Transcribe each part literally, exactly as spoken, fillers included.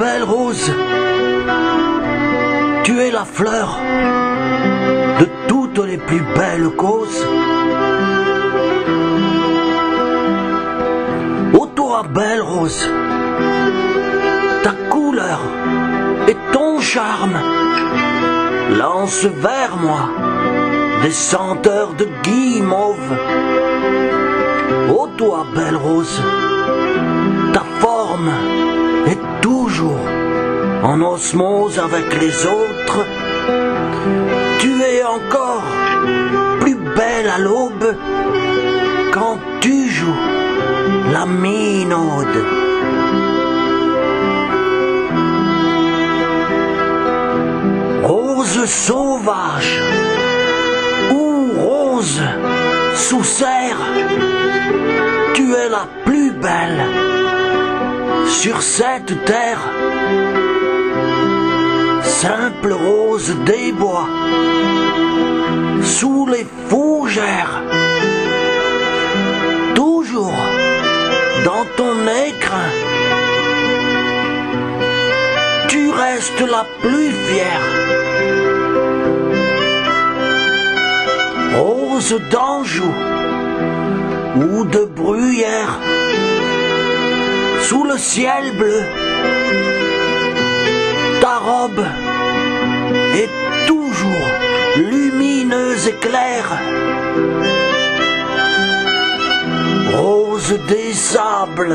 belle rose, tu es la fleur de toutes les plus belles causes. Ô toi, belle rose, ta couleur et ton charme lancent vers moi des senteurs de guimauve. Ô toi, belle rose, ta forme est toujours en osmose avec les autres. Tu es encore plus belle à l'aube quand tu joues la minaude. Rose sauvage ou rose sous serre, tu es la plus belle sur cette terre. Simple rose des bois, sous les fougères, toujours dans ton écrin, tu restes la plus fière. Rose d'Anjou ou de Bruyère, sous le ciel bleu, ta robe est toujours lumineuse et claire. Rose des sables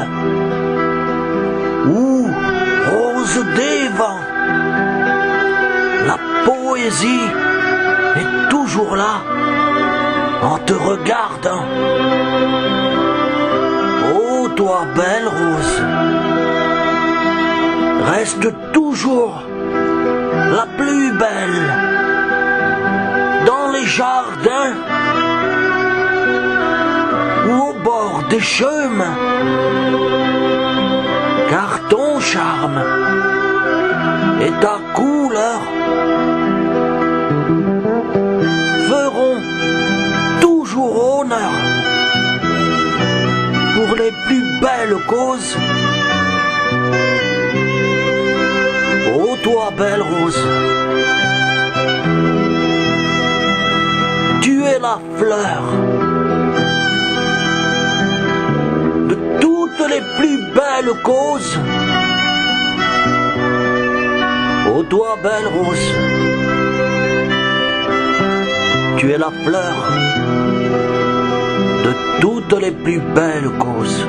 ou rose des vents, la poésie est toujours là en te regardant. Ô toi, belle rose, reste toujours la plus belle dans les jardins ou au bord des chemins, car ton charme et ta couleur feront toujours honneur pour les plus belles causes. Ô toi, belle rose, tu es la fleur de toutes les plus belles causes. Ô toi, belle rose, tu es la fleur de toutes les plus belles causes.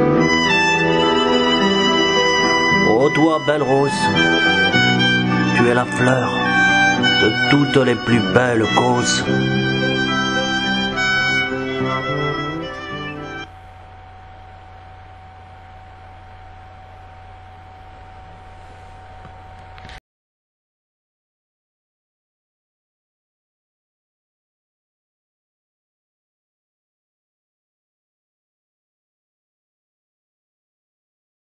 Ô toi, belle rose, tu es la fleur de toutes les plus belles causes.